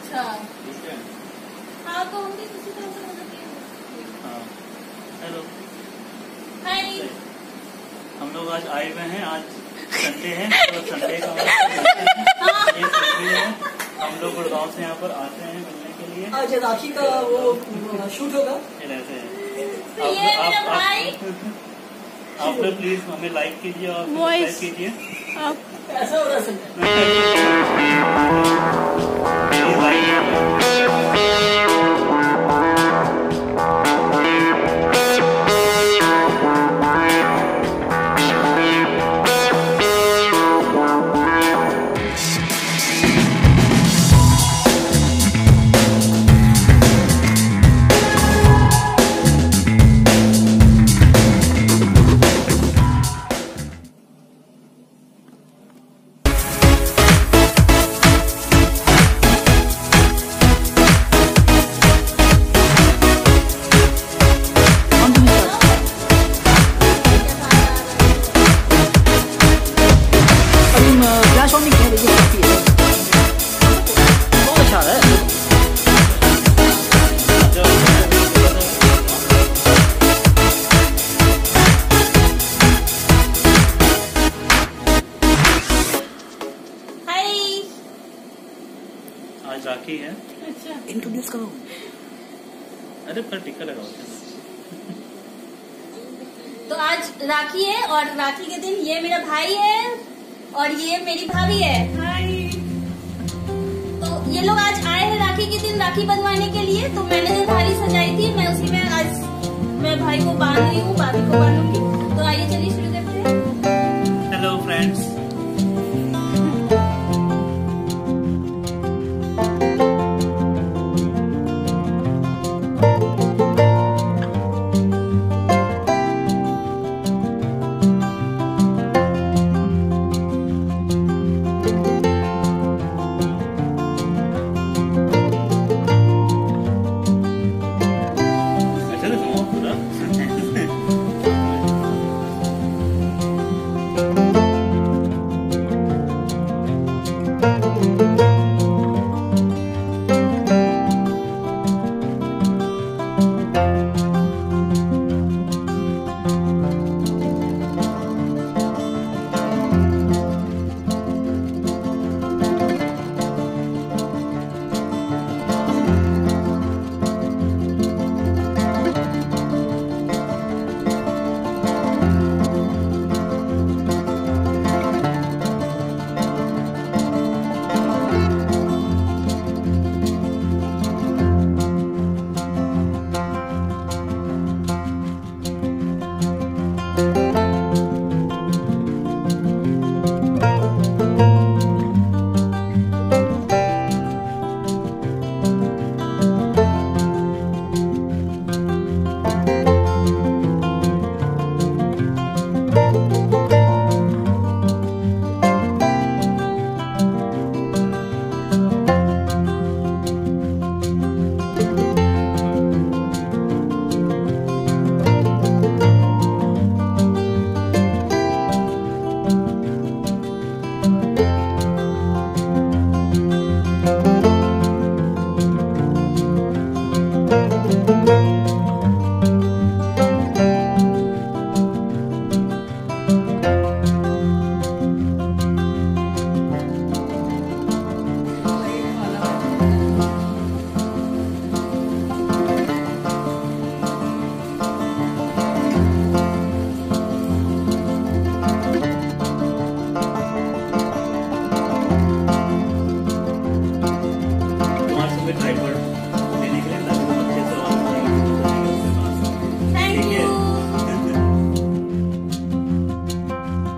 अच्छा ठीक है। हाँ तो हम भी किसी तरह से मदद किए। हाँ हेलो हाय। हम लोग आज आए हुए हैं, आज संडे है तो संडे का ये संडे है। हम लोग गुड़गांव से यहाँ पर आते हैं मिलने के लिए। आज राखी का वो शूट होगा। ऐसे है। ये मेरा भाई। आप लोग प्लीज हमें लाइक कीजिए और सब्सक्राइब कीजिए। ऐसा हो रहा है आज राखी है। अच्छा इंट्रोड्यूस करो। अरे पर टिक्का लगाओ। तो आज राखी है और राखी के दिन ये मेरा भाई है और ये मेरी भाभी है। हाय। तो ये लोग आज आए हैं राखी के दिन राखी बंधवाने के लिए। तो मैंने जो थाली सजाई थी मैं उसी में आज मैं भाई को बांध रही हूँ, भाभी को बांधूंगी। तो आइए चलिए शुरू करते हैं। Hello friends.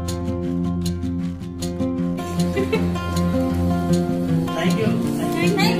Thank you.